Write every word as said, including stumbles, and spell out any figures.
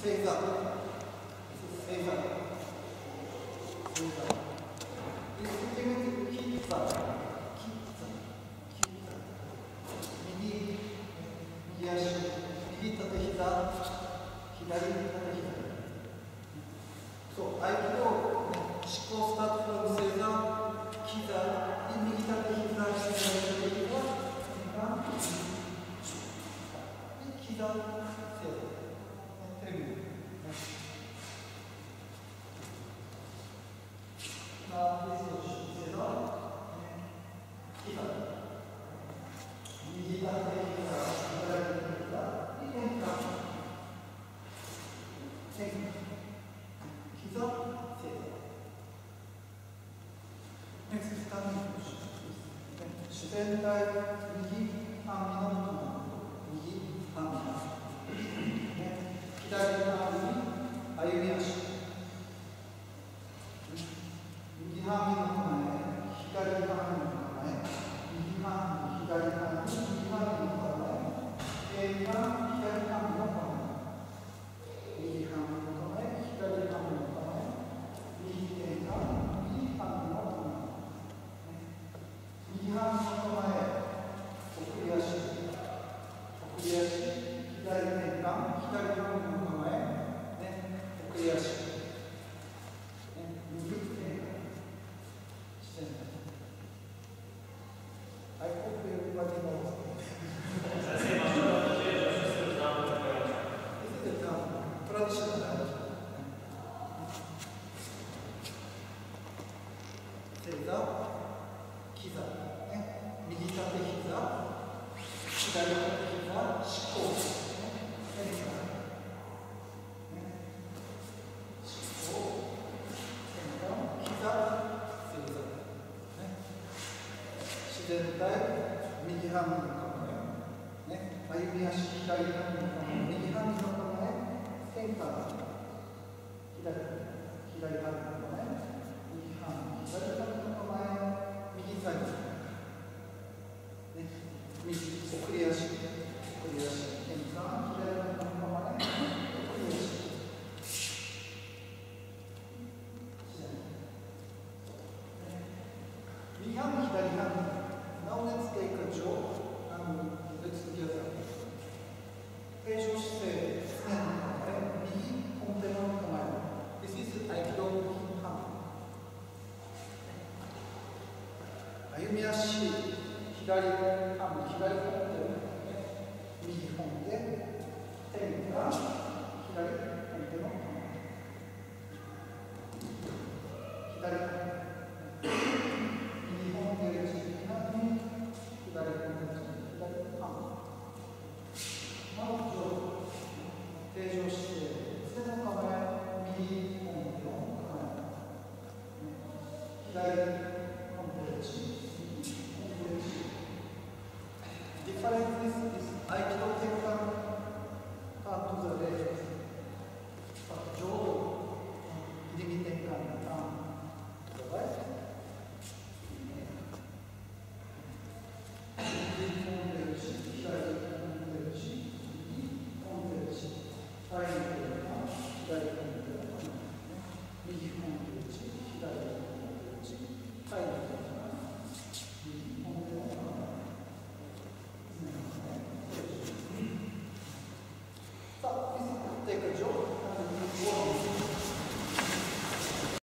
正座。正座。正座。で、手目でキッザ。キッザ。キッザ。右、右足。右縦膝。左縦膝。そう、合気道、思考スタートの正座。膝。で、右縦膝。左縦膝。膝、正座。テレビ。あ、正座。膝。右縦膝。左縦膝。変化。変化。膝、正座。ネクストタイム。自然体、右半身の右半身。ね、左半身、歩み足。右半身の構え、左半身の構え、右半身、左半身、右半身の構え、右半身、左半身の構え、右半身の構え、左半身の構え、右転換、右半身の構え。右半身の構え、送り足、送り足、左転換、左半身の構え、ね、送り足、ね、右転換、自然体。I hope everybody knows. This is the term, traditional. 正座、膝、ね、右縦膝、左縦膝、四股、変化、ね、四股、変化、膝、正座、ね、自然体、右半身の構え、ね、歩み足、左半身の構え、右半身の構え、変化、左、左半身の構え、右半身、左半身の構え、右サイド、ね、右、送り足、送り足、変化、左半身の構え、送り足。右半身、左半身。Now let's take a joke and let's together. 平常姿勢、常の構え、右、本手の構え。This is合気道右半身。歩み足、左半身、左本手、右本手、天が左。